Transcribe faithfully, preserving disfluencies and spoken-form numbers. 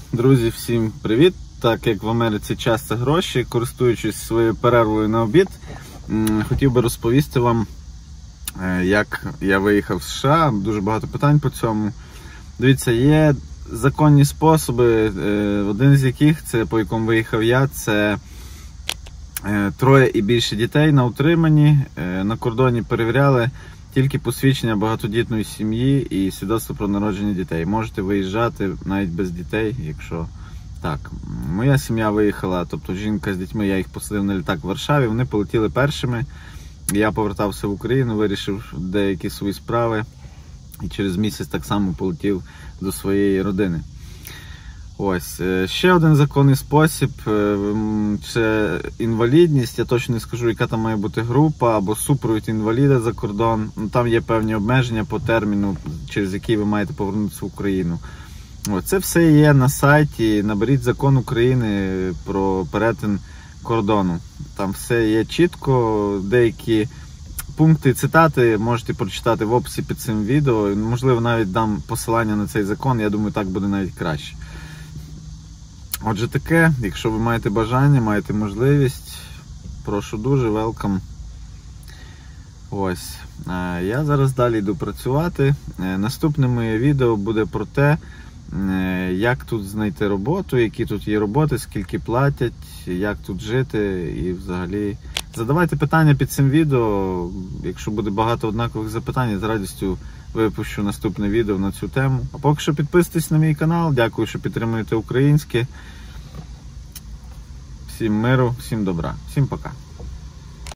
Друзі, всім привіт! Так як в Америці час – це гроші, користуючись своєю перервою на обід, хотів би розповісти вам, як я виїхав з США. Дуже багато питань по цьому. Дивіться, є законні способи, один з яких, це по якому виїхав я, це троє і більше дітей на утриманні. На кордоні перевіряли тільки посвідчення багатодітної сім'ї і свідоцтво про народження дітей. Можете виїжджати навіть без дітей, якщо так. Моя сім'я виїхала, тобто жінка з дітьми, я їх посадив на літак в Варшаві, вони полетіли першими. Я повертався в Україну, вирішив деякі свої справи і через місяць так само полетів до своєї родини. Ось, ще один законний спосіб, це інвалідність. Я точно не скажу, яка там має бути група, або супровід інваліда за кордон. Там є певні обмеження по терміну, через який ви маєте повернутися в Україну. Ось, це все є на сайті, наберіть закон України про перетин кордону. Там все є чітко, деякі пункти, цитати можете прочитати в описі під цим відео. Можливо, навіть дам посилання на цей закон, я думаю, так буде навіть краще. Отже таке, якщо ви маєте бажання, маєте можливість, прошу дуже, welcome. Ось, я зараз далі йду працювати. Наступне моє відео буде про те, як тут знайти роботу, які тут є роботи, скільки платять, як тут жити і взагалі. Задавайте питання під цим відео, якщо буде багато однакових запитань, я з радістю випущу наступне відео на цю тему. А поки що підписуйтесь на мій канал, дякую, що підтримуєте українське. Всім миру, всім добра, всім пока.